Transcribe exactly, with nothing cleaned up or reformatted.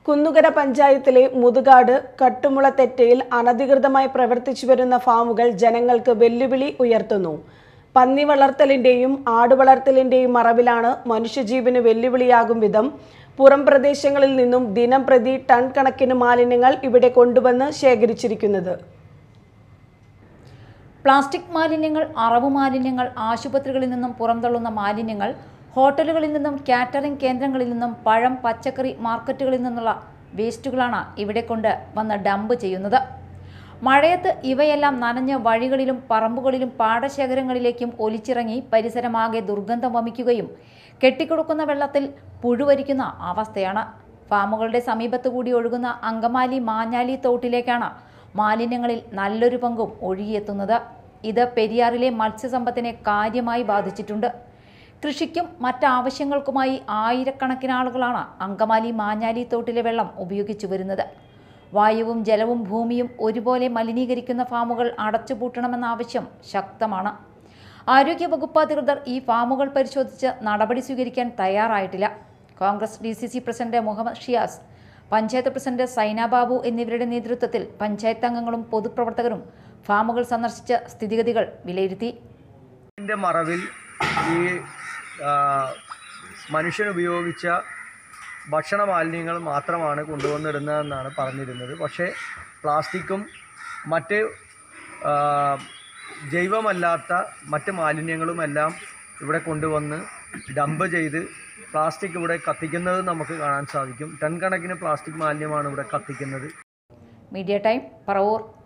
കുന്നുകര പഞ്ചായത്തിലെ മുതുകാട് കട്ടുമുളത്തെറ്റയിൽ അനധികൃതമായി പ്രവർത്തിച്ചു വരുന്ന ഫാമുകൾ ജനങ്ങൾക്ക് വെല്ലുവിളി ഉയർത്തുന്നു. പന്നി വളർത്തലിന്റെയും ആടുവളർത്തലിന്റെയും മറവിലാണ് മനുഷ്യജീവന് വെല്ലുവിളിയാകും വിധം പുറം പ്രദേശങ്ങളിൽ നിന്നും ദിനം പ്രതി ടൺ കണക്കിന് മാലിന്യങ്ങൾ ഇവിടെ കൊണ്ടുവന്ന് ശേഖരിച്ചിരിക്കുന്നത്. പ്ലാസ്റ്റിക് മാലിന്യങ്ങൾ, അറവു മാലിന്യങ്ങൾ, ആശുപത്രികളിൽ നിന്നും പുറന്തള്ളുന്ന മാലിന്യങ്ങൾ, ഹോട്ടലുകളിൽ നിന്നും കാറ്ററിംഗ് കേന്ദ്രങ്ങളിൽ നിന്നും പഴം പച്ചക്കറി മാർക്കറ്റുകളിൽ നിന്നുള്ള വേസ്റ്റുകളാണ് ഇവിടെ കൊണ്ട് വന്ന് ഡംപ് ചെയ്യുന്നത്. മഴയത്ത് ഇവയെല്ലാം നനഞ്ഞ വഴികളിലും പറമ്പുകളിലും പാടശേഖരങ്ങളിലേക്കും ഒലിച്ചിറങ്ങി പരിസരമാകെ ദുർഗന്ധം വമിക്കുകയും കെട്ടിക്കൊടുക്കുന്ന വെള്ളത്തിൽ പുഴുവരിക്കുന്ന അവസ്ഥയാണ്. ഫാമുകളുടെ സമീപത്തു കൂടി ഒഴുകുന്ന അങ്കമാലി മാഞ്ഞാലി തോട്ടിലേക്കാണ് മാലിന്യങ്ങളിൽ നല്ലൊരു പങ്കും ഒഴുകിയെത്തുന്നത്. ഇത് പെരിയാറിലെ മത്സ്യസമ്പത്തിനെ കാര്യമായി ബാധിച്ചിട്ടുണ്ട്. കൃഷിക്കും മറ്റാവശ്യങ്ങൾക്കുമായി ആയിരക്കണക്കിന് ആളുകളാണ് അങ്കമാലി മാഞ്ഞാലി തോട്ടിലെ വെള്ളം ഉപയോഗിച്ചു വരുന്നത്. വായുവും ജലവും ഭൂമിയും ഒരുപോലെ മലിനീകരിക്കുന്ന ഫാമുകൾ അടച്ചുപൂട്ടണമെന്ന ആവശ്യം ശക്തമാണ്. ആരോഗ്യവകുപ്പ് അധികൃതർ ഈ ഫാമുകൾ പരിശോധിച്ച് നടപടി സ്വീകരിക്കാൻ തയ്യാറായിട്ടില്ല. Congress D C C president Muhammad Shiyas, panchayat president Saina Babu എന്നിവരുടെ നേതൃത്വത്തിൽ പഞ്ചായത്ത് അംഗങ്ങളും പൊതുപ്രവർത്തകരും ഫാമുകൾ സന്ദർശിച്ച് സ്ഥിതിഗതികൾ വിലയിരുത്തി. മറവിൽ ഈ മനുഷ്യനുപയോഗിച്ച ഭക്ഷണ മാലിന്യങ്ങൾ മാത്രമാണ് കൊണ്ടുവന്നിടുന്നതെന്നാണ് പറഞ്ഞിരുന്നത്. പക്ഷേ പ്ലാസ്റ്റിക്കും മറ്റ് ജൈവമല്ലാത്ത മറ്റ് മാലിന്യങ്ങളുമെല്ലാം ഇവിടെ കൊണ്ടുവന്ന് ഡംപ് ചെയ്ത് പ്ലാസ്റ്റിക് ഇവിടെ കത്തിക്കുന്നത് നമുക്ക് കാണാൻ സാധിക്കും. ടൺ കണക്കിന് പ്ലാസ്റ്റിക് മാലിന്യമാണ് ഇവിടെ കത്തിക്കുന്നത്. Media time, Paravur.